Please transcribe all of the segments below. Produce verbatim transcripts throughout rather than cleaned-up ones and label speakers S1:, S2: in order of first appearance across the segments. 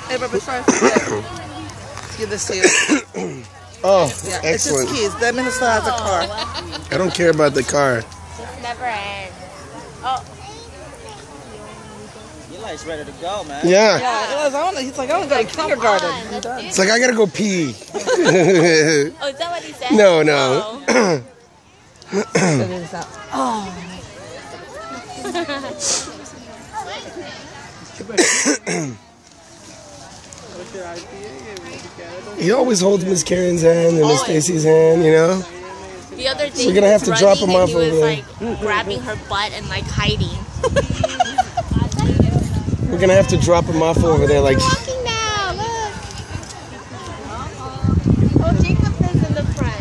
S1: Hey, Bubba, sorry for that. Let's give this to you.
S2: Oh,
S1: Yeah,
S2: excellent.
S1: It's just keys. That means it still has a car.
S2: I don't care about the car.
S3: Just never ends. Oh.
S4: Eli's ready to go, man.
S2: Yeah.
S1: Yeah, Eli's, I wanna, he's like, I want to go to kindergarten.
S3: on,
S1: I'm done.
S2: It's like I gotta go pee.
S3: Oh, is that what he said?
S2: No, no.
S3: Oh.
S1: Oh.
S2: He always holds Miss Karen's hand and Miss
S3: Oh.
S2: Stacy's hand, you know?
S3: The other day,
S2: We're gonna
S3: he
S2: have
S3: was
S2: to drop
S3: running
S2: him
S3: and
S2: off
S3: he was
S2: over there.
S3: like grabbing her butt and like hiding.
S2: We're gonna have to drop him off over there like...
S3: Walking now, look. Oh, Jacob is in the front.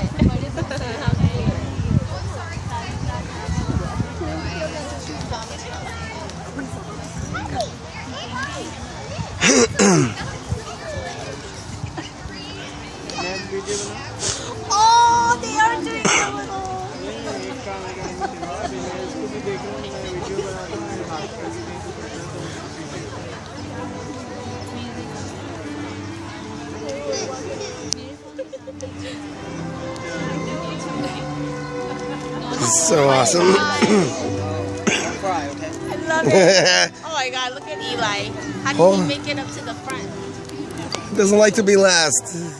S3: Oh, they are doing a little.
S2: This is so awesome.
S4: Cry, okay?
S3: I love it. Oh my God, look at Eli. How did
S2: Oh.
S3: he make it up to the front?
S2: Doesn't like to be last.
S3: Yeah.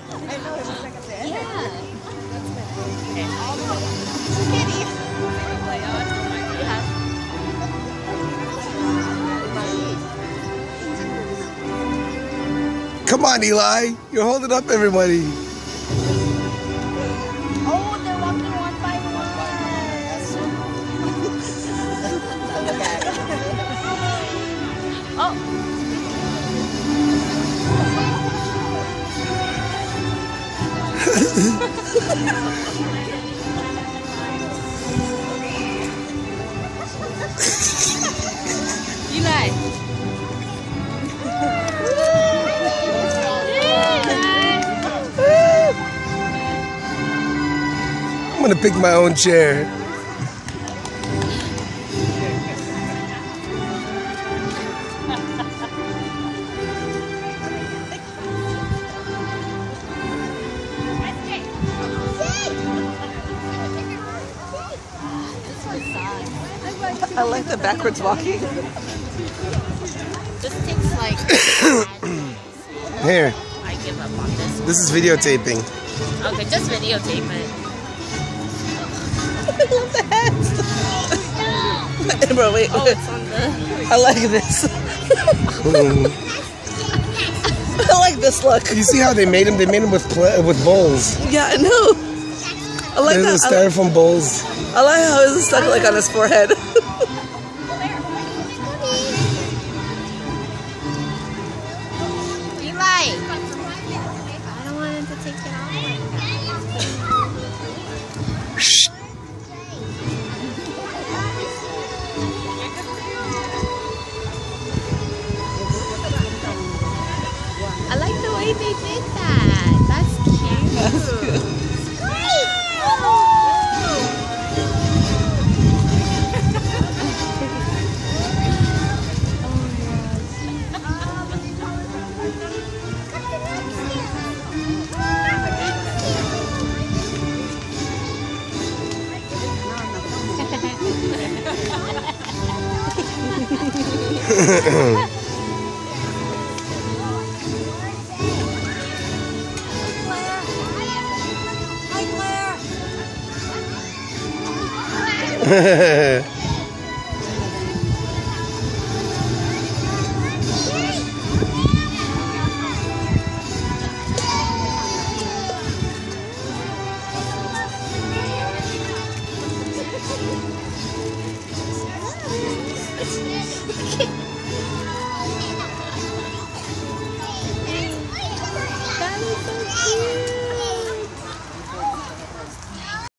S2: Come on, Eli. You're holding up everybody.
S3: Oh, they're walking one by one. Oh. Eli.
S2: I'm gonna pick my own chair.
S1: I like the backwards walking.
S3: This takes like.
S2: Here,
S3: I give up on this.
S2: this is videotaping.
S3: Okay, just videotape it.
S1: I love the hats. Bro, wait.
S3: Oh, it's on the.
S1: I like this. I like this look.
S2: You see how they made him? They made him with pla with bowls.
S1: Yeah, I know. I like
S2: There's
S1: that.
S2: the
S1: I like,
S2: styrofoam bowls.
S1: I like how it's stuck like on his forehead.
S3: Eli. I don't want him to take it off like
S2: Shh.
S3: that. I like the way they did that. That's cute. That's good. That is so cute.